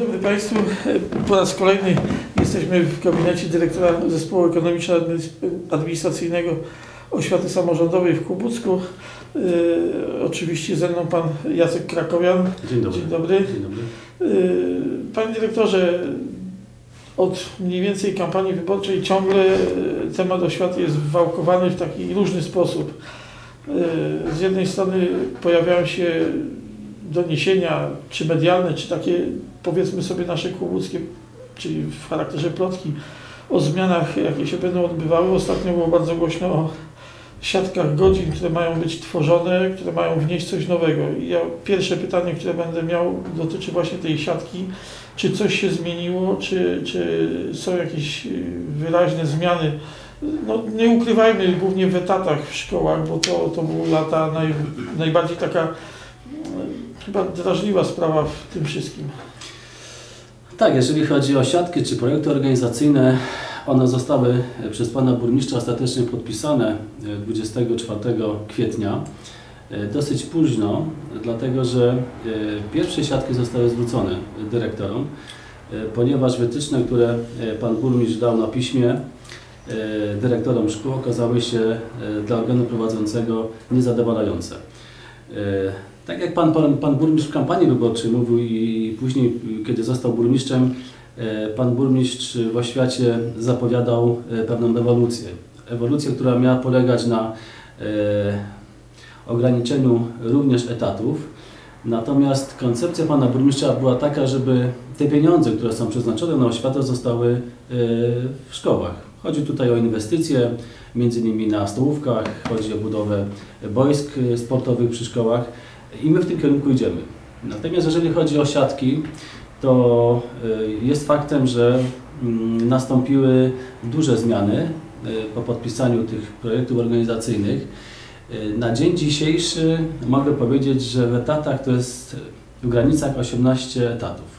dobry Państwu. Po raz kolejny jesteśmy w gabinecie dyrektora Zespołu Ekonomiczno-Administracyjnego Oświaty Samorządowej w Kłobucku. Oczywiście ze mną Pan Jacek Krakowian. Dzień dobry. Dzień dobry. Dzień dobry. Panie Dyrektorze, od mniej więcej kampanii wyborczej ciągle temat oświaty jest wałkowany w taki różny sposób. Z jednej strony pojawiają się doniesienia, czy medialne, czy takie, powiedzmy sobie, nasze kłobuckie, czyli w charakterze plotki, o zmianach, jakie się będą odbywały. Ostatnio było bardzo głośno o siatkach godzin, które mają być tworzone, które mają wnieść coś nowego. I pierwsze pytanie, które będę miał, dotyczy właśnie tej siatki. Czy coś się zmieniło, czy są jakieś wyraźne zmiany? No, nie ukrywajmy, głównie w etatach w szkołach, bo to była lata najbardziej taka chyba drażliwa sprawa w tym wszystkim. Tak, jeżeli chodzi o siatki czy projekty organizacyjne, one zostały przez Pana Burmistrza ostatecznie podpisane 24 kwietnia. Dosyć późno, dlatego że pierwsze siatki zostały zwrócone dyrektorom, ponieważ wytyczne, które Pan Burmistrz dał na piśmie dyrektorom szkół, okazały się dla organu prowadzącego niezadowalające. Tak jak pan burmistrz w kampanii wyborczej mówił i później, kiedy został burmistrzem, pan burmistrz w oświacie zapowiadał pewną ewolucję. Ewolucję, która miała polegać na ograniczeniu również etatów. Natomiast koncepcja pana burmistrza była taka, żeby te pieniądze, które są przeznaczone na oświatę, zostały w szkołach. Chodzi tutaj o inwestycje, między innymi na stołówkach, chodzi o budowę boisk sportowych przy szkołach i my w tym kierunku idziemy. Natomiast jeżeli chodzi o siatki, to jest faktem, że nastąpiły duże zmiany po podpisaniu tych projektów organizacyjnych. Na dzień dzisiejszy mogę powiedzieć, że w etatach to jest w granicach 18 etatów.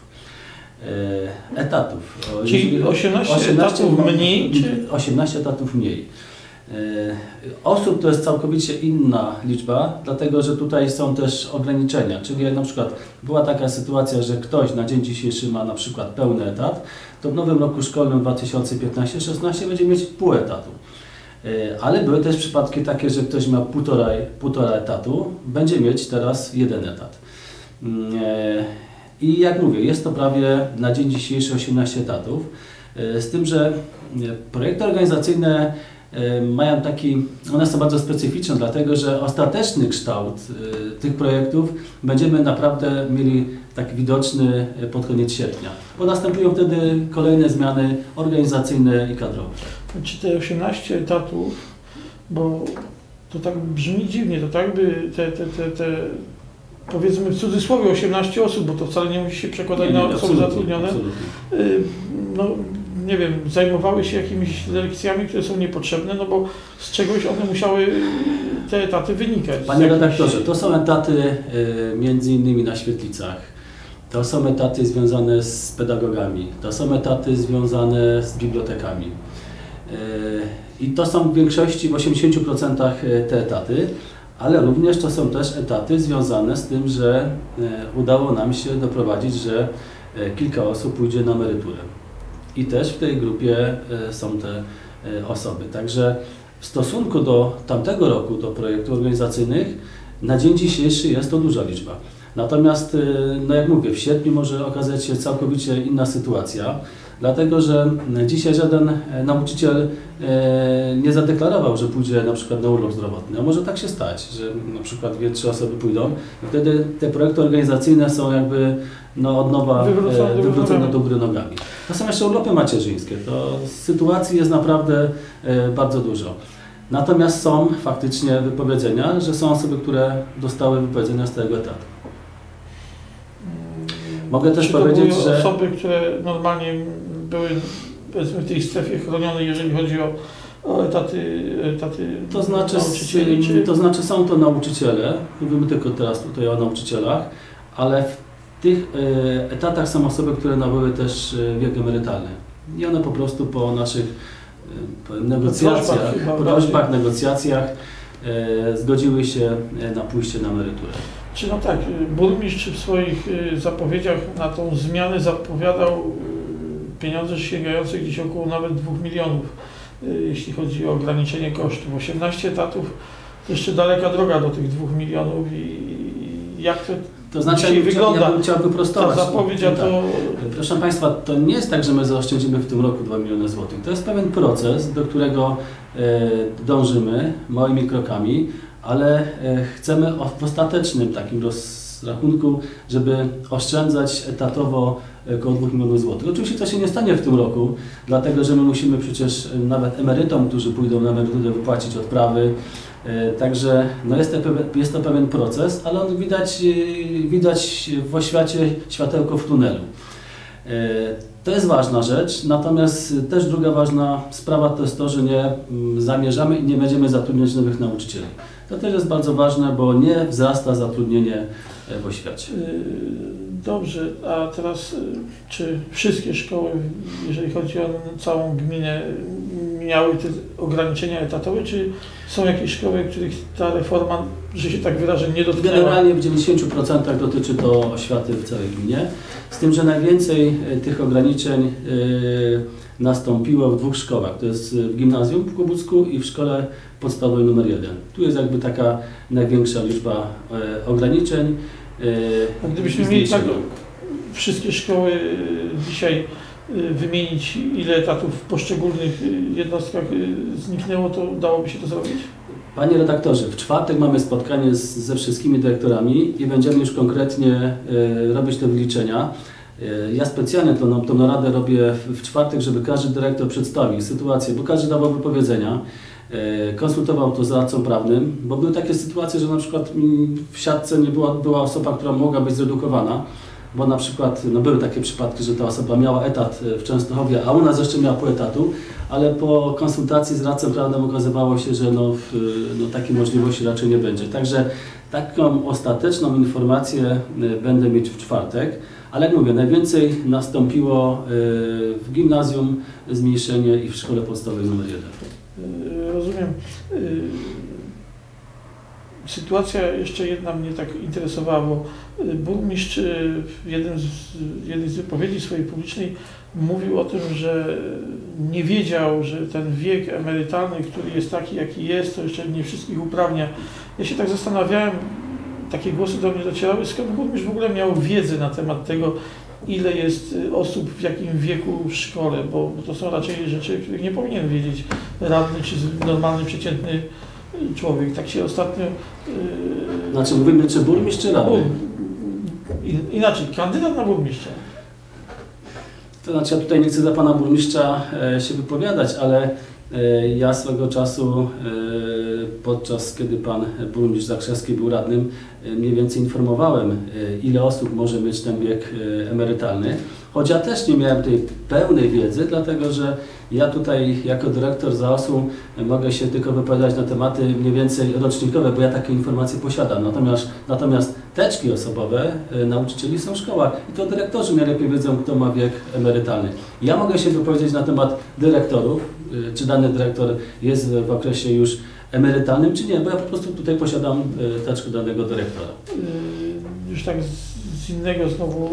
Czyli 18 etatów mniej? Czy 18 etatów mniej. Osób to jest całkowicie inna liczba, dlatego że tutaj są też ograniczenia. Czyli jak na przykład była taka sytuacja, że ktoś na dzień dzisiejszy ma na przykład pełny etat, to w nowym roku szkolnym 2015-16 będzie mieć pół etatu. Ale były też przypadki takie, że ktoś ma półtora etatu, będzie mieć teraz 1 etat. I jak mówię, jest to prawie na dzień dzisiejszy 18 etatów, z tym, że projekty organizacyjne mają one są bardzo specyficzne, dlatego że ostateczny kształt tych projektów będziemy naprawdę mieli tak widoczny pod koniec sierpnia, bo następują wtedy kolejne zmiany organizacyjne i kadrowe. Czy te 18 etatów, bo to tak brzmi dziwnie, to tak by te powiedzmy w cudzysłowie 18 osób, bo to wcale nie musi się przekładać na osoby zatrudnione, no nie wiem, zajmowały się jakimiś lekcjami, które są niepotrzebne, no bo z czegoś one musiały, te etaty wynikać. Panie redaktorze, to są etaty między innymi na świetlicach, to są etaty związane z pedagogami, to są etaty związane z bibliotekami. I to są w większości, w 80% te etaty, ale również to są też etaty związane z tym, że udało nam się doprowadzić, że kilka osób pójdzie na emeryturę. I też w tej grupie są te osoby. Także w stosunku do tamtego roku, do projektów organizacyjnych, na dzień dzisiejszy jest to duża liczba. Natomiast, no jak mówię, w sierpniu może okazać się całkowicie inna sytuacja, dlatego że dzisiaj żaden nauczyciel nie zadeklarował, że pójdzie na przykład na urlop zdrowotny. A może tak się stać, że na przykład 2-3 osoby pójdą i wtedy te projekty organizacyjne są jakby od nowa wywrócone do góry nogami. To są jeszcze urlopy macierzyńskie. To sytuacji jest naprawdę bardzo dużo. Natomiast są faktycznie wypowiedzenia, że są osoby, które dostały wypowiedzenia z tego etatu. Mogę też powiedzieć, że osoby, które normalnie były powiedzmy w tej strefie chronionej, jeżeli chodzi o etaty to znaczy, nauczycieli? To znaczy są to nauczyciele, mówimy tylko teraz tutaj o nauczycielach, ale w tych etatach są osoby, które nabyły też wiek emerytalny. I one po prostu po naszych negocjacjach, negocjacjach zgodziły się na pójście na emeryturę. Czy no tak, burmistrz w swoich zapowiedziach na tą zmianę zapowiadał pieniądze sięgające gdzieś około nawet 2 milionów, jeśli chodzi o ograniczenie kosztów. 18 etatów to jeszcze daleka droga do tych 2 milionów i jak to znaczy, dzisiaj wygląda ja bym chciał wyprostować. ta zapowiedź, a to... Proszę Państwa, to nie jest tak, że my zaoszczędzimy w tym roku 2 miliony złotych. To jest pewien proces, do którego dążymy małymi krokami, ale chcemy w ostatecznym takim rozrachunku, żeby oszczędzać etatowo około 2 milionów złotych. Oczywiście to się nie stanie w tym roku, dlatego że my musimy przecież nawet emerytom, którzy pójdą na emeryturę, wypłacić odprawy. Także no jest to pewien proces, ale on widać w oświacie światełko w tunelu. To jest ważna rzecz, natomiast też druga ważna sprawa to jest to, że nie zamierzamy i nie będziemy zatrudniać nowych nauczycieli. To też jest bardzo ważne, bo nie wzrasta zatrudnienie w oświacie. Dobrze, a teraz czy wszystkie szkoły, jeżeli chodzi o całą gminę, miały te ograniczenia etatowe, czy są jakieś szkoły, których ta reforma, że się tak wyrażę, nie dotknęła? Generalnie w 90% dotyczy to oświaty w całej gminie, z tym, że najwięcej tych ograniczeń nastąpiło w 2 szkołach. To jest w gimnazjum w Kłobucku i w szkole podstawowej nr 1. Tu jest jakby taka największa liczba ograniczeń. A gdybyśmy mieli tak wszystkie szkoły dzisiaj wymienić, ile etatów w poszczególnych jednostkach zniknęło, to dałoby się to zrobić? Panie redaktorze, w czwartek mamy spotkanie ze wszystkimi dyrektorami i będziemy już konkretnie robić te wyliczenia. Ja specjalnie tą naradę robię w czwartek, żeby każdy dyrektor przedstawił sytuację, bo każdy dawał wypowiedzenia, konsultował to z radcą prawnym, bo były takie sytuacje, że na przykład w siatce nie była osoba, która mogła być zredukowana, bo na przykład były takie przypadki, że ta osoba miała etat w Częstochowie, a u nas jeszcze miała pół etatu, ale po konsultacji z radcą prawnym okazywało się, że takiej możliwości raczej nie będzie. Także taką ostateczną informację będę mieć w czwartek, ale jak mówię, najwięcej nastąpiło w gimnazjum zmniejszenie i w szkole podstawowej nr 1. Rozumiem. Sytuacja jeszcze jedna mnie tak interesowała, bo burmistrz w jednej z wypowiedzi swojej publicznej mówił o tym, że nie wiedział, że ten wiek emerytalny, który jest taki, jaki jest, to jeszcze nie wszystkich uprawnia. Ja się tak zastanawiałem, takie głosy do mnie docierały, skąd burmistrz w ogóle miał wiedzę na temat tego, ile jest osób w jakim wieku w szkole, bo to są raczej rzeczy, których nie powinien wiedzieć radny czy normalny, przeciętny człowiek. Tak się ostatnio... Znaczy mówimy, czy burmistrz, czy radny? Inaczej, kandydat na burmistrza. To znaczy ja tutaj nie chcę za pana burmistrza się wypowiadać, ale ja swego czasu, podczas kiedy pan burmistrz Zakrzewski był radnym, mniej więcej informowałem, ile osób może mieć ten wiek emerytalny. Choć ja też nie miałem tej pełnej wiedzy, dlatego że ja tutaj jako dyrektor ZAOS-u mogę się tylko wypowiadać na tematy mniej więcej rocznikowe, bo ja takie informacje posiadam. Natomiast teczki osobowe nauczycieli są w szkołach i to dyrektorzy najlepiej wiedzą, kto ma wiek emerytalny. Ja mogę się wypowiedzieć na temat dyrektorów, czy dany dyrektor jest w okresie już emerytalnym, czy nie, bo ja po prostu tutaj posiadam teczkę danego dyrektora. Już tak z innego znowu,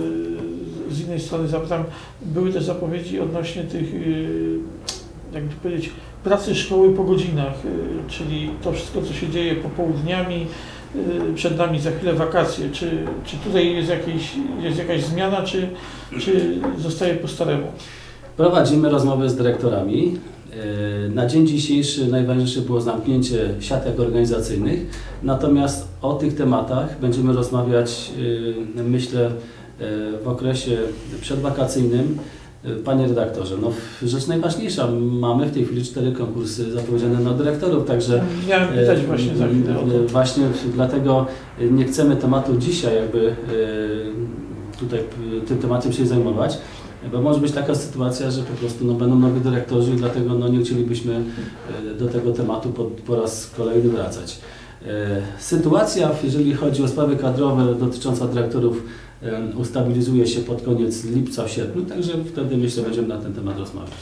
z innej strony zapytam, były też zapowiedzi odnośnie tych, jakby powiedzieć, pracy szkoły po godzinach, czyli to wszystko, co się dzieje popołudniami, przed nami za chwilę wakacje. Czy tutaj jest jakaś zmiana, czy zostaje po staremu? Prowadzimy rozmowy z dyrektorami. Na dzień dzisiejszy najważniejsze było zamknięcie siatek organizacyjnych, natomiast o tych tematach będziemy rozmawiać, myślę, w okresie przedwakacyjnym. Panie redaktorze, rzecz najważniejsza, mamy w tej chwili 4 konkursy zapowiedziane na dyrektorów, także miałem pytać właśnie za chwilę o to. Właśnie dlatego nie chcemy tematu dzisiaj jakby tutaj tym tematem się zajmować, bo może być taka sytuacja, że po prostu będą nowi dyrektorzy i dlatego nie chcielibyśmy do tego tematu po raz kolejny wracać. Sytuacja, jeżeli chodzi o sprawy kadrowe dotyczące dyrektorów, ustabilizuje się pod koniec lipca, w sierpniu, także wtedy myślę, będziemy na ten temat rozmawiać.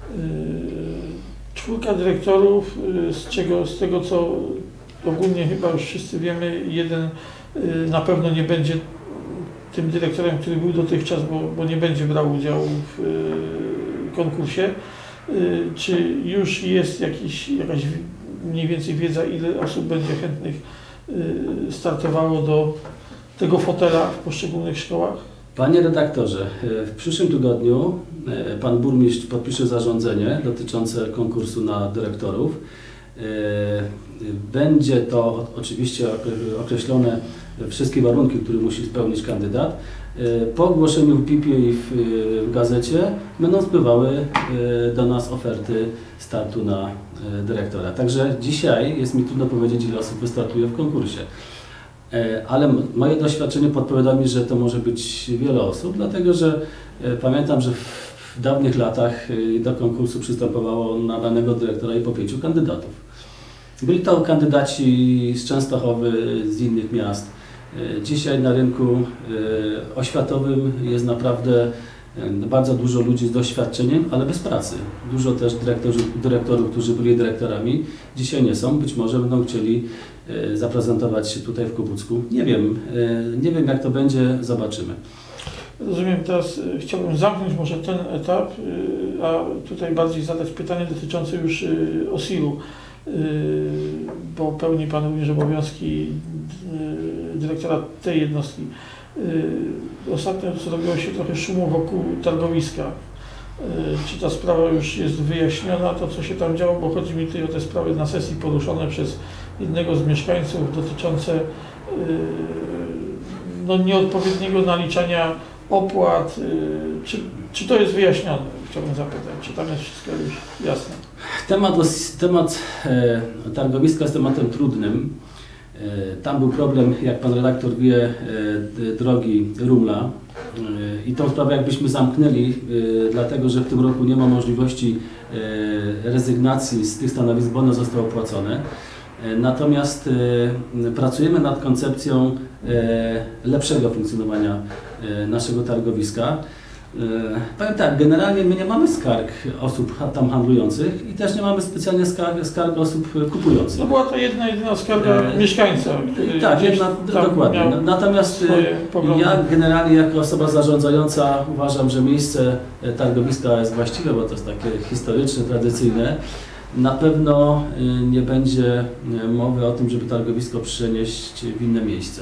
4 dyrektorów, z tego co ogólnie chyba już wszyscy wiemy, jeden Na pewno nie będzie tym dyrektorem, który był dotychczas, bo nie będzie brał udziału w konkursie. Czy już jest jakaś mniej więcej wiedza, ile osób będzie chętnych startowało do tego fotela w poszczególnych szkołach? Panie redaktorze, w przyszłym tygodniu pan burmistrz podpisze zarządzenie dotyczące konkursu na dyrektorów. Będzie to oczywiście określone wszystkie warunki, które musi spełnić kandydat. Po ogłoszeniu w PIP-ie i w gazecie będą spływały do nas oferty startu na dyrektora. Także dzisiaj jest mi trudno powiedzieć, ile osób wystartuje w konkursie. Ale moje doświadczenie podpowiada mi, że to może być wiele osób, dlatego że pamiętam, że w dawnych latach do konkursu przystępowało na danego dyrektora i po 5 kandydatów. Byli to kandydaci z Częstochowy, z innych miast. Dzisiaj na rynku oświatowym jest naprawdę bardzo dużo ludzi z doświadczeniem, ale bez pracy. Dużo też dyrektorów, którzy byli dyrektorami, dzisiaj nie są. Być może będą chcieli zaprezentować się tutaj w Kłobucku. Nie wiem jak to będzie, zobaczymy. Rozumiem, teraz chciałbym zamknąć może ten etap, a tutaj bardziej zadać pytanie dotyczące już OSIL-u, bo pełni Pan również obowiązki dyrektora tej jednostki. Ostatnio zrobiło się trochę szumu wokół targowiska. Czy ta sprawa już jest wyjaśniona, to co się tam działo, bo chodzi mi tutaj o te sprawy na sesji poruszone przez jednego z mieszkańców dotyczące nieodpowiedniego naliczania opłat. Czy to jest wyjaśnione? Chciałbym zapytać, czy tam jest wszystko już jasne? Temat targowiska jest tematem trudnym. Tam był problem, jak Pan redaktor wie, drogi Rumla i tą sprawę jakbyśmy zamknęli, dlatego że w tym roku nie ma możliwości rezygnacji z tych stanowisk, bo one zostały opłacone. Natomiast pracujemy nad koncepcją lepszego funkcjonowania naszego targowiska. Powiem tak, generalnie my nie mamy skarg osób tam handlujących i też nie mamy specjalnie skarg osób kupujących. No była to jedyna skarga mieszkańca. Tak, dokładnie. Natomiast ja generalnie jako osoba zarządzająca uważam, że miejsce targowiska jest właściwe, bo to jest takie historyczne, tradycyjne. Na pewno nie będzie mowy o tym, żeby targowisko przenieść w inne miejsce.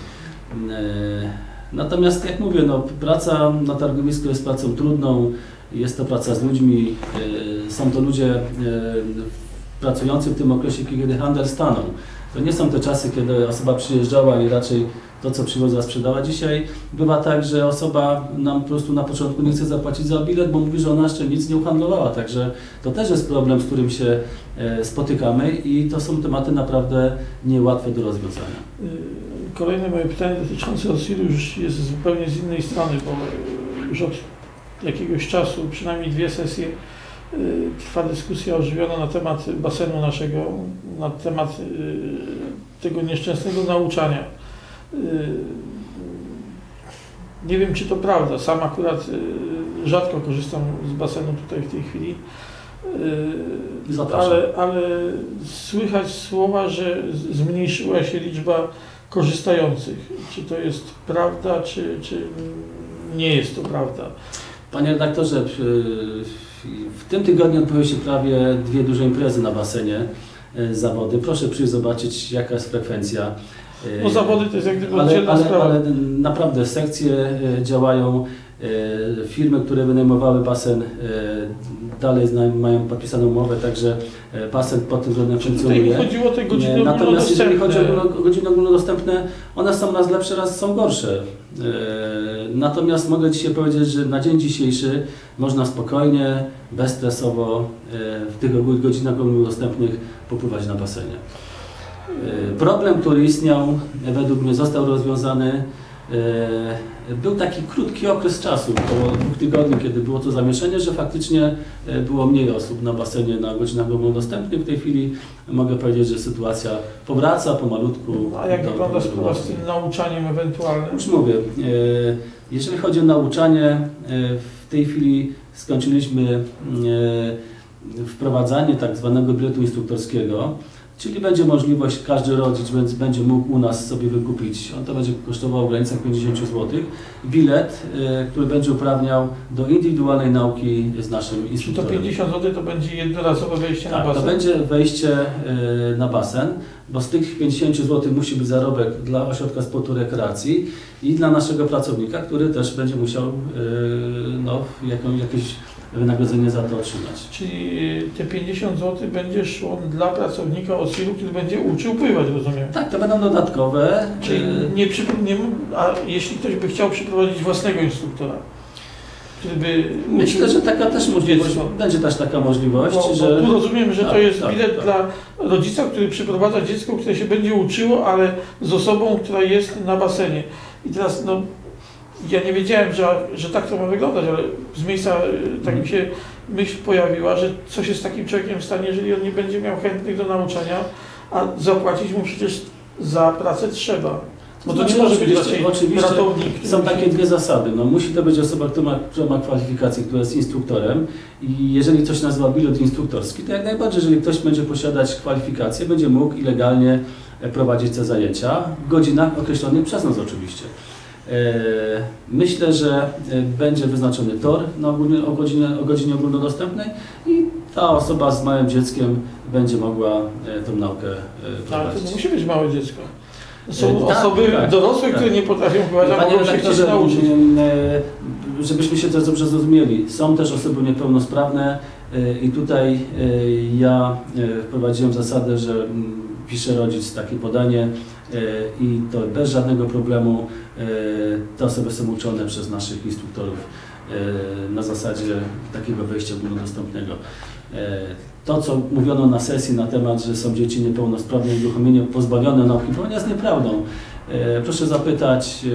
Natomiast jak mówię, praca na targowisku jest pracą trudną, jest to praca z ludźmi, są to ludzie pracujący w tym okresie, kiedy handel stanął. To nie są te czasy, kiedy osoba przyjeżdżała i raczej to, co przywoziła, sprzedała. Dzisiaj bywa tak, że osoba nam po prostu na początku nie chce zapłacić za bilet, bo mówi, że ona jeszcze nic nie uhandlowała. Także to też jest problem, z którym się spotykamy i to są tematy naprawdę niełatwe do rozwiązania. Kolejne moje pytanie dotyczące OSIL-u już jest zupełnie z innej strony, bo już od jakiegoś czasu, przynajmniej 2 sesje, trwa dyskusja ożywiona na temat basenu naszego, na temat tego nieszczęsnego nauczania. Nie wiem, czy to prawda. Sam akurat rzadko korzystam z basenu tutaj w tej chwili, ale słychać słowa, że zmniejszyła się liczba korzystających. Czy to jest prawda, czy nie jest to prawda? Panie redaktorze, w tym tygodniu odbyły się prawie 2 duże imprezy na basenie, zawody. Proszę przyjść zobaczyć, jaka jest frekwencja. No zawody to jest jak gdyby oddzielna sprawa. Ale naprawdę sekcje działają, firmy, które wynajmowały basen dalej mają podpisaną umowę, także basen pod tym względem funkcjonuje. Tutaj chodziło o te godziny Natomiast jeżeli chodzi o godziny ogólnodostępne, one są raz lepsze, raz są gorsze. Natomiast mogę dzisiaj powiedzieć, że na dzień dzisiejszy można spokojnie, bezstresowo w tych godzinach ogólnodostępnych popływać na basenie. Problem, który istniał, według mnie został rozwiązany. Był taki krótki okres czasu, około 2 tygodni, kiedy było to zamieszanie, że faktycznie było mniej osób na basenie na godzinach ogólnodostępnych. W tej chwili mogę powiedzieć, że sytuacja powraca pomalutku. A jak wygląda sprawa z tym nauczaniem ewentualnym? Już mówię, jeżeli chodzi o nauczanie, w tej chwili skończyliśmy wprowadzanie tak zwanego biletu instruktorskiego. Czyli będzie możliwość, każdy rodzic będzie mógł u nas sobie wykupić, on to będzie kosztowało w granicach 50 zł, bilet, który będzie uprawniał do indywidualnej nauki z naszym Czy to instruktorem. 50 zł to będzie jednorazowe wejście na Tak, basen? to będzie wejście na basen, bo z tych 50 zł musi być zarobek dla ośrodka sportu rekreacji i dla naszego pracownika, który też będzie musiał jakieś wynagrodzenie za to otrzymać. Czyli te 50 zł będzie szło dla pracownika OSIL-u, który będzie uczył pływać, rozumiem? Tak, to będą dodatkowe. Czyli a jeśli ktoś by chciał przyprowadzić własnego instruktora, który by... Myślę, że taka też możliwość, dziecko. będzie też taka możliwość, Bo że... tu rozumiem, że to Tak, jest tak, bilet tak. dla rodzica, który przyprowadza dziecko, które się będzie uczyło, ale z osobą, która jest na basenie. I teraz, ja nie wiedziałem, że tak to ma wyglądać, ale z miejsca tak mi się myśl pojawiła, że co się z takim człowiekiem stanie, jeżeli on nie będzie miał chętnych do nauczania, a zapłacić mu przecież za pracę trzeba. Bo to nie może być raczej ratownik. Są takie dwie zasady. Musi to być osoba, która ma kwalifikację, która jest instruktorem i jeżeli coś nazywa bilet instruktorski, to jak najbardziej, jeżeli ktoś będzie posiadać kwalifikację, będzie mógł i legalnie prowadzić te zajęcia w godzinach określonych przez nas oczywiście. Myślę, że będzie wyznaczony tor o godzinie ogólnodostępnej i ta osoba z małym dzieckiem będzie mogła tą naukę prowadzić. Ale to musi być małe dziecko. Są Tak, osoby tak, dorosłe, tak. które nie potrafią pływać, a Panie mogą się redaktorze, chcieć nauczyć. żebyśmy się też dobrze zrozumieli, są też osoby niepełnosprawne i tutaj ja wprowadziłem zasadę, że pisze rodzic takie podanie i to bez żadnego problemu te osoby są uczone przez naszych instruktorów na zasadzie takiego wejścia ogólnodostępnego. To, co mówiono na sesji na temat, że są dzieci niepełnosprawne i uruchomienie pozbawione nauki, to jest nieprawdą. Proszę zapytać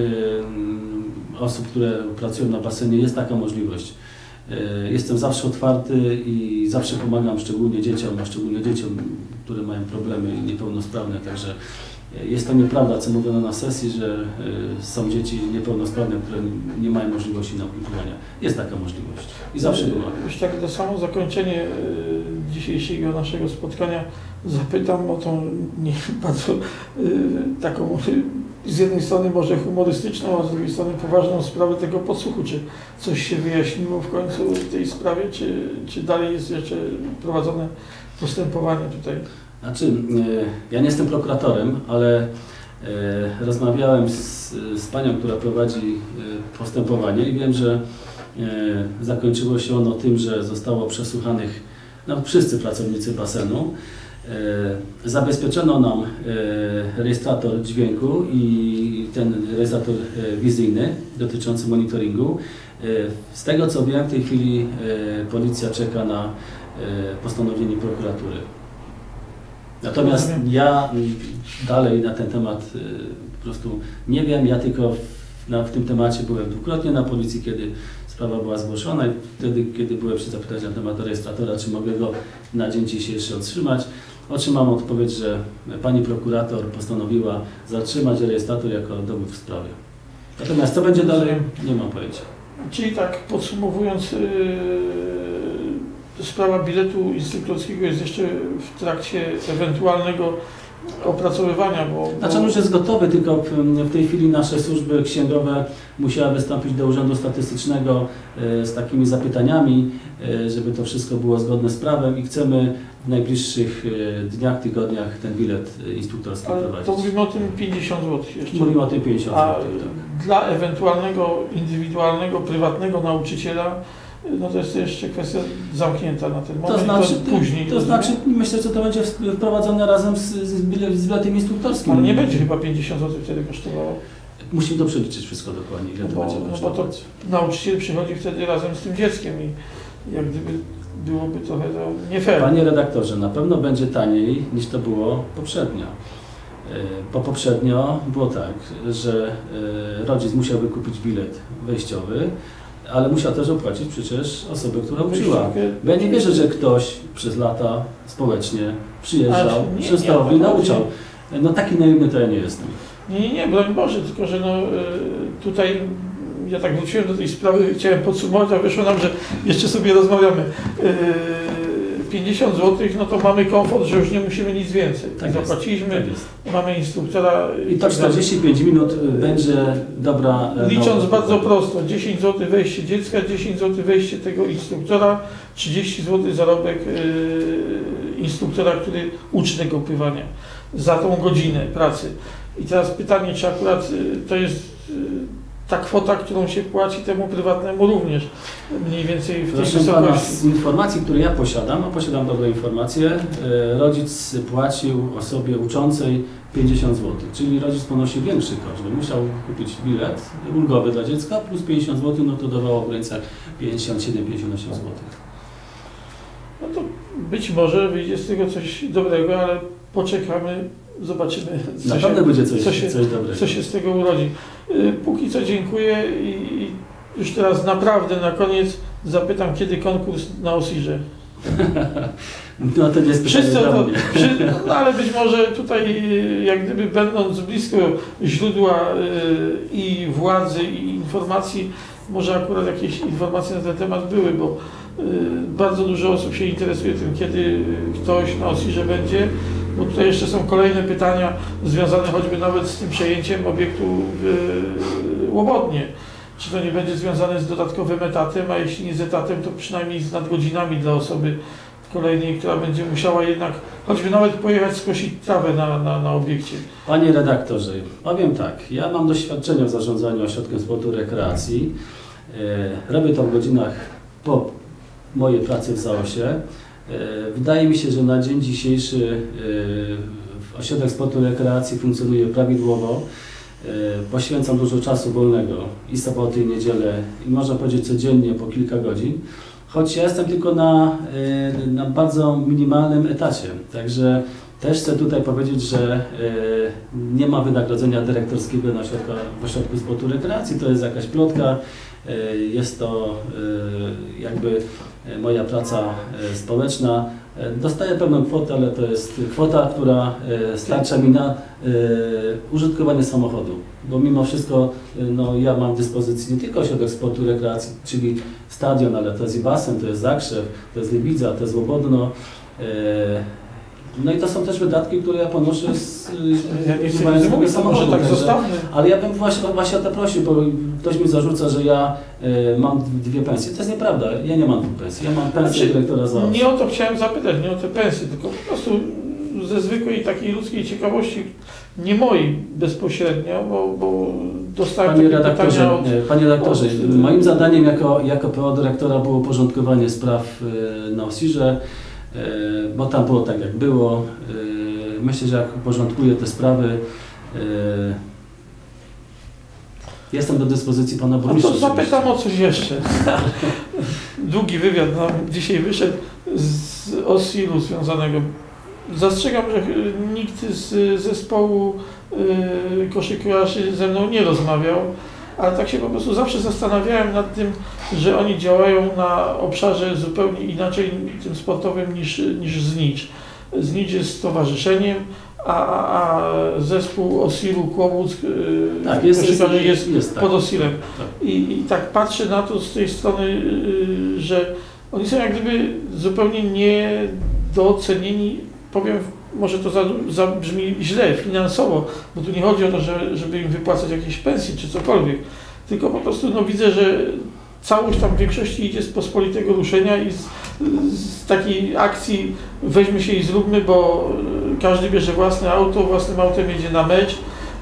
osób, które pracują na basenie, jest taka możliwość. Jestem zawsze otwarty i zawsze pomagam szczególnie dzieciom, które mają problemy niepełnosprawne, także jest to nieprawda, co mówiono na sesji, że są dzieci niepełnosprawne, które nie mają możliwości nauki pływania. Jest taka możliwość i zawsze była. Już tak na samo zakończenie dzisiejszego naszego spotkania zapytam o tą nie bardzo taką z jednej strony może humorystyczną, a z drugiej strony poważną sprawę tego podsłuchu. Czy coś się wyjaśniło w końcu w tej sprawie, czy dalej jest jeszcze prowadzone postępowanie tutaj? Znaczy, ja nie jestem prokuratorem, ale rozmawiałem z panią, która prowadzi postępowanie i wiem, że zakończyło się ono tym, że zostało przesłuchanych wszyscy pracownicy basenu. Zabezpieczono nam rejestrator dźwięku i ten rejestrator wizyjny dotyczący monitoringu. Z tego co wiem, w tej chwili policja czeka na postanowienie prokuratury. Natomiast ja dalej na ten temat po prostu nie wiem, ja tylko w tym temacie byłem dwukrotnie na policji, kiedy sprawa była zgłoszona i wtedy, kiedy byłem się zapytać na temat rejestratora, czy mogę go na dzień dzisiejszy otrzymać, otrzymam odpowiedź, że pani prokurator postanowiła zatrzymać rejestrator jako dowód w sprawie. Natomiast co będzie dalej, nie mam pojęcia. Czyli tak podsumowując, sprawa biletu instruktorskiego jest jeszcze w trakcie ewentualnego opracowywania, bo... Znaczy on już jest gotowy, tylko w tej chwili nasze służby księgowe musiały wystąpić do Urzędu Statystycznego z takimi zapytaniami, żeby to wszystko było zgodne z prawem i chcemy w najbliższych dniach, tygodniach ten bilet instruktorski prowadzić. To mówimy o tym 50 zł jeszcze. Mówimy o tym 50 zł. A dla ewentualnego, indywidualnego, prywatnego nauczyciela to jest jeszcze kwestia zamknięta na ten moment, później. To znaczy, myślę, że to będzie wprowadzone razem z biletem instruktorskim. Ale nie będzie chyba 50 zł wtedy kosztowało. Musimy to przeliczyć wszystko dokładnie, ile to będzie kosztować. Bo to nauczyciel przychodzi wtedy razem z tym dzieckiem i jak gdyby byłoby trochę to nie fair. Panie redaktorze, na pewno będzie taniej niż to było poprzednio. Bo poprzednio było tak, że rodzic musiał wykupić bilet wejściowy, ale musiał też opłacić przecież osobę, która uczyła. Bo ja nie wierzę, że ktoś przez lata społecznie przyjeżdżał, Częstochowy i nauczał. Taki naiwny to ja nie jestem. Nie, broń Boże, tylko że tutaj ja tak wróciłem do tej sprawy, chciałem podsumować, a wyszło nam, że jeszcze sobie rozmawiamy. 50 zł, no to mamy komfort, że już nie musimy nic więcej. Tak Zapłaciliśmy, jest. mamy instruktora. I to 45 minut będzie dobra... Licząc bardzo prosto, 10 zł wejście dziecka, 10 zł wejście tego instruktora, 30 zł zarobek instruktora, który uczy tego pływania za tą godzinę pracy. I teraz pytanie, czy akurat to jest ta kwota, którą się płaci temu prywatnemu również mniej więcej w tej Proszę pana, wysokości. z informacji, które ja posiadam, a posiadam dobre informacje, rodzic płacił osobie uczącej 50 zł, czyli rodzic ponosił większy koszt, bo musiał kupić bilet ulgowy dla dziecka plus 50 zł, no to dawało w granicach 57-58 zł. No to być może wyjdzie z tego coś dobrego, ale poczekamy, zobaczymy, Naprawdę będzie coś dobrego. Co się z tego urodzi. Póki co dziękuję i już teraz naprawdę na koniec zapytam, kiedy konkurs na Osirze. No to nie jest pytanie dla mnie. No ale być może tutaj, jak gdyby będąc blisko źródła i władzy, i informacji, może akurat jakieś informacje na ten temat były, bo bardzo dużo osób się interesuje tym, kiedy ktoś na Osirze będzie, bo tutaj jeszcze są kolejne pytania związane choćby nawet z tym przejęciem obiektu w Łobodnie. Czy to nie będzie związane z dodatkowym etatem, a jeśli nie z etatem, to przynajmniej z nadgodzinami dla osoby kolejnej, która będzie musiała jednak choćby nawet pojechać skosić trawę na obiekcie. Panie redaktorze, powiem tak, ja mam doświadczenie w zarządzaniu ośrodkiem sportu i rekreacji. Robię to w godzinach po mojej pracy w ZAOS-ie. Wydaje mi się, że na dzień dzisiejszy ośrodek sportu i rekreacji funkcjonuje prawidłowo. Poświęcam dużo czasu wolnego i soboty, i niedzielę, i można powiedzieć codziennie po kilka godzin. Choć ja jestem tylko na bardzo minimalnym etacie, także też chcę tutaj powiedzieć, że nie ma wynagrodzenia dyrektorskiego w ośrodku sportu i rekreacji, to jest jakaś plotka, jest to jakby moja praca społeczna. Dostaję pewną kwotę, ale to jest kwota, która starcza mi na użytkowanie samochodu, bo mimo wszystko no, ja mam w dyspozycji nie tylko ośrodek sportu i rekreacji, czyli stadion, ale to jest i basen, to jest Zakrzew, to jest Libidza, to jest Łobodno. No i to są też wydatki, które ja ponoszę z używając samochodu, tak zostawmy. Ale ja bym właśnie o to prosił, bo ktoś mi zarzuca, że ja mam dwie pensje. To jest nieprawda, ja nie mam dwóch pensji, ja mam pensję dyrektora ZAOS. Nie o to chciałem zapytać, nie o te pensje, tylko po prostu ze zwykłej takiej ludzkiej ciekawości, nie mojej bezpośrednio, bo dostałem takie pytania Panie redaktorze, moim zadaniem jako PO dyrektora było uporządkowanie spraw na Osirze, bo tam było tak jak było. Myślę, że jak uporządkuję te sprawy, jestem do dyspozycji pana burmistrza. No to zapytam o coś jeszcze. Długi wywiad nam dzisiaj wyszedł z Osiru związanego. Zastrzegam, że nikt z zespołu koszykarzy ze mną nie rozmawiał, ale tak się po prostu zawsze zastanawiałem nad tym, że oni działają na obszarze zupełnie inaczej tym sportowym niż Znicz. Znicz jest stowarzyszeniem, a zespół Osiru Kłobuck tak, koszykarzy jest tak. pod Osirem. Tak. I tak patrzę na to z tej strony, że oni są jak gdyby zupełnie niedocenieni, powiem, może to zabrzmi źle finansowo, bo tu nie chodzi o to, żeby im wypłacać jakieś pensje czy cokolwiek, tylko po prostu no, widzę, że całość tam w większości idzie z pospolitego ruszenia i z takiej akcji weźmy się i zróbmy, bo każdy bierze własne auto, własnym autem jedzie na mecz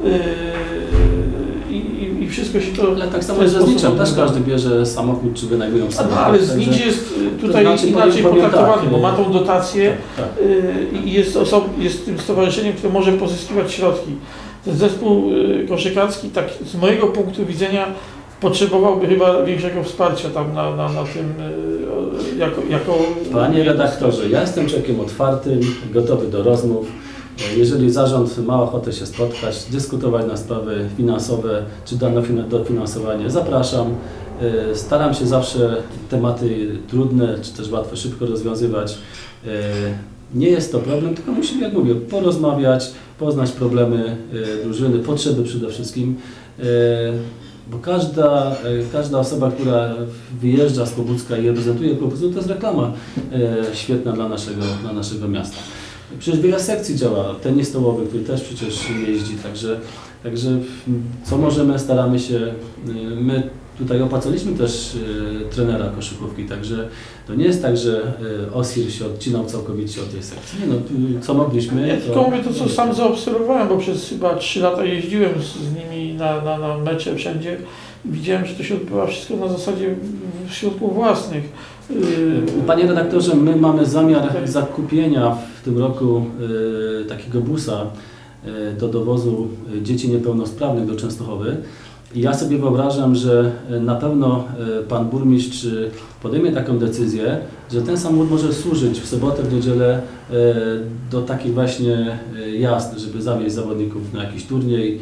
i wszystko się to... Ale tak samo jest ze Zniczem, też każdy bierze samochód czy wynajmują samochód. No, ale Znicz jest tutaj inaczej potraktowany, bo ma tą dotację i jest tym stowarzyszeniem, które może pozyskiwać środki. Ten zespół koszykarski, tak z mojego punktu widzenia, potrzebowałby chyba większego wsparcia tam na tym jako... Panie redaktorze, ja jestem człowiekiem otwartym, gotowy do rozmów. Jeżeli zarząd ma ochotę się spotkać, dyskutować na sprawy finansowe czy dofinansowanie, zapraszam. Staram się zawsze tematy trudne czy też łatwe, szybko rozwiązywać. Nie jest to problem, tylko musimy, jak mówię, porozmawiać, poznać problemy drużyny, potrzeby przede wszystkim. Bo każda osoba, która wyjeżdża z Kłobucka i reprezentuje Kłobuck, to jest reklama świetna dla naszego miasta. Przecież wiele sekcji działa, tenis stołowy, który też przecież jeździ, także co możemy, staramy się. My tutaj opłacaliśmy też trenera koszykówki, także to nie jest tak, że OSIR się odcinał całkowicie od tej sekcji. Nie, no, co mogliśmy. Ja tylko mówię to, co sam zaobserwowałem, bo przez chyba 3 lata jeździłem z nimi na mecze wszędzie. Widziałem, że to się odbywa wszystko na zasadzie środków własnych. Panie redaktorze, my mamy zamiar zakupienia w tym roku takiego busa do dowozu dzieci niepełnosprawnych do Częstochowy. I ja sobie wyobrażam, że na pewno pan burmistrz podejmie taką decyzję, że ten samochód może służyć w sobotę, w niedzielę do takich właśnie jazd, żeby zawieźć zawodników na jakiś turniej.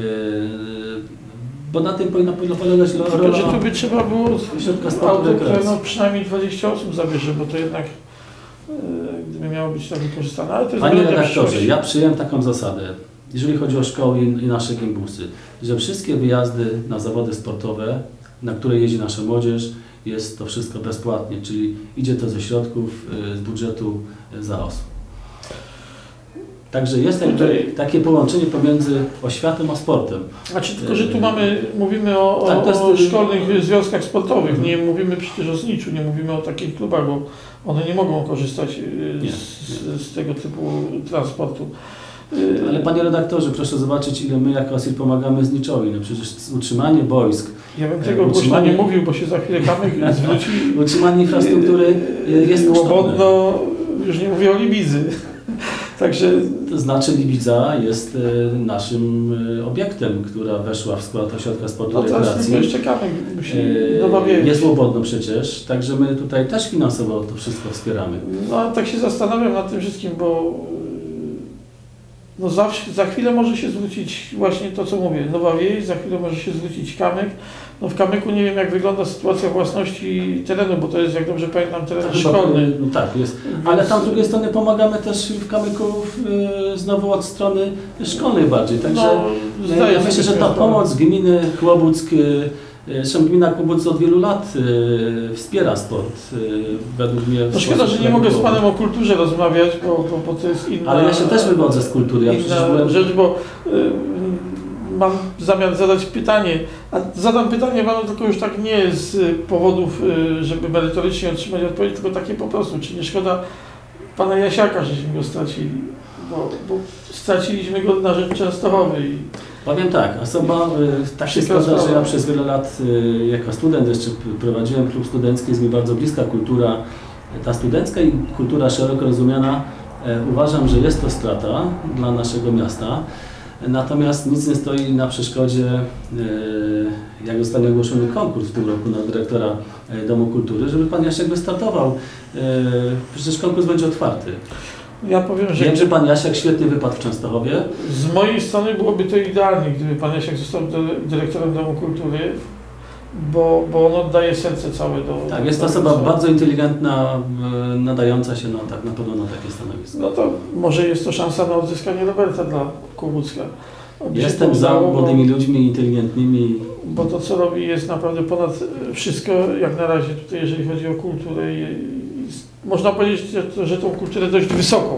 Bo na tym powinna polegać rola. Że tu by trzeba było auto, które no przynajmniej 20 osób zabierze, bo to jednak gdyby miało być tak wykorzystane. Ale to jest Panie redaktorze, ja przyjąłem taką zasadę, jeżeli chodzi o szkoły i nasze gimbusy, że wszystkie wyjazdy na zawody sportowe, na które jeździ nasza młodzież, jest to wszystko bezpłatnie, czyli idzie to ze środków z budżetu ZAOS. Także jest takie połączenie pomiędzy oświatą a sportem. Znaczy tylko, że tu mówimy o szkolnych związkach sportowych, nie mówimy przecież o zniczu, nie mówimy o takich klubach, bo one nie mogą korzystać z tego typu transportu. Ale panie redaktorze, proszę zobaczyć, ile my jako OSIR pomagamy zniczowi. No przecież utrzymanie boisk. Ja bym tego głośno nie mówił, bo się za chwilę Kamyk zwróci. Utrzymanie infrastruktury jest Łobodno, już nie mówię o Libidzy. Także... To znaczy Libidza jest naszym obiektem, która weszła w skład Ośrodka Sportu i Rekreacji. No jeszcze Kamyk jest Łobodno przecież, także my tutaj też finansowo to wszystko wspieramy. No tak się zastanawiam nad tym wszystkim, bo no za chwilę może się zwrócić właśnie to, co mówię, Nowa Wieś, za chwilę może się zwrócić Kamyk. No w Kamyku nie wiem, jak wygląda sytuacja własności terenu, bo to jest, jak dobrze pamiętam, teren szkolny. No tak, jest. Ale tam z drugiej strony pomagamy też w Kamyku znowu od strony szkolnej bardziej. Także ja myślę, że ta pomoc gminy Kłobuck, zresztą gmina Kłobuck od wielu lat wspiera sport. Według mnie. No szkoda, że nie mogę z panem o kulturze rozmawiać, bo to jest inna. Ale ja się też wywodzę z kultury. Ja inna rzecz, bo mam zamiar zadać pytanie, a zadam pytanie panu tylko już tak nie z powodów, żeby merytorycznie otrzymać odpowiedź, tylko takie po prostu, czy nie szkoda pana Jasiaka, żeśmy go stracili, bo straciliśmy go na rzecz Częstochowy. Powiem tak, tak się składa, że ja przez wiele lat jako student jeszcze prowadziłem klub studencki, jest mi bardzo bliska kultura, ta studencka i kultura szeroko rozumiana, uważam, że jest to strata dla naszego miasta. Natomiast nic nie stoi na przeszkodzie, jak zostanie ogłoszony konkurs w tym roku na dyrektora Domu Kultury, żeby pan Jasiak wystartował. Przecież konkurs będzie otwarty. Ja powiem, że wiem, że pan Jasiak świetnie wypadł w Częstochowie. Z mojej strony byłoby to idealnie, gdyby pan Jasiak został dyrektorem Domu Kultury, bo on oddaje serce całe do... Tak, jest to osoba bardzo inteligentna, nadająca się na pewno na takie stanowisko. No to może jest to szansa na odzyskanie Roberta dla Kłobucka. Jestem za młodymi ludźmi, inteligentnymi. Bo to, co robi, jest naprawdę ponad wszystko, jak na razie tutaj, jeżeli chodzi o kulturę. Można powiedzieć, że tą kulturę dość wysoką,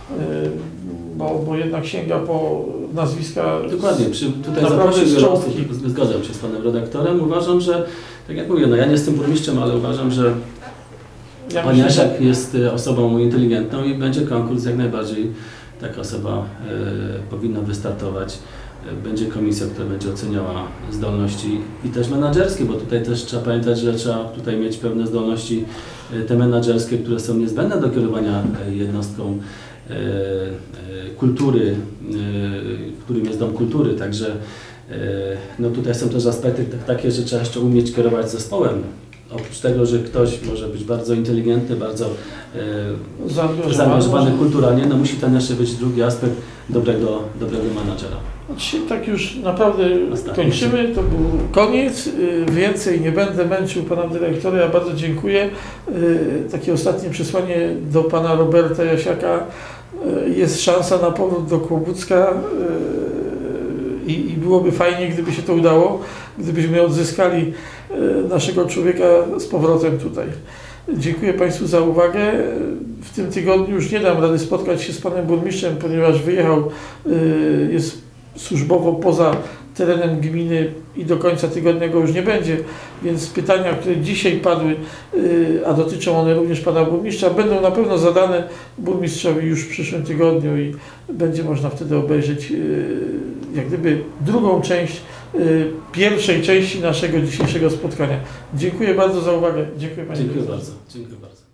bo jednak sięga po nazwiska. Dokładnie, tutaj zaprosił wiele osób, zgadzam się z panem redaktorem. Uważam, że, tak jak mówię, no ja nie jestem burmistrzem, ale uważam, że pan Jasiak jest osobą inteligentną i będzie konkurs, jak najbardziej taka osoba powinna wystartować. Będzie komisja, która będzie oceniała zdolności i też menadżerskie, bo tutaj też trzeba pamiętać, że trzeba tutaj mieć pewne zdolności te menadżerskie, które są niezbędne do kierowania jednostką kultury, którym jest Dom Kultury. Także no tutaj są też aspekty takie, że trzeba jeszcze umieć kierować zespołem. Oprócz tego, że ktoś może być bardzo inteligentny, bardzo zaangażowany kulturalnie, no musi tam jeszcze być drugi aspekt dobrego menadżera. Dzisiaj tak już naprawdę kończymy, to był koniec, więcej nie będę męczył pana dyrektora, ja bardzo dziękuję. Takie ostatnie przesłanie do pana Roberta Jasiaka, jest szansa na powrót do Kłobucka. i byłoby fajnie, gdyby się to udało, gdybyśmy odzyskali naszego człowieka z powrotem tutaj. Dziękuję Państwu za uwagę. W tym tygodniu już nie dam rady spotkać się z Panem Burmistrzem, ponieważ wyjechał, jest służbowo poza terenem gminy i do końca tygodnia go już nie będzie, więc pytania, które dzisiaj padły, a dotyczą one również Pana Burmistrza, będą na pewno zadane Burmistrzowi już w przyszłym tygodniu i będzie można wtedy obejrzeć jak gdyby drugą część pierwszej części naszego dzisiejszego spotkania. Dziękuję bardzo za uwagę. Dziękuję Panie Dziękuję Prezesie. bardzo. Dziękuję bardzo.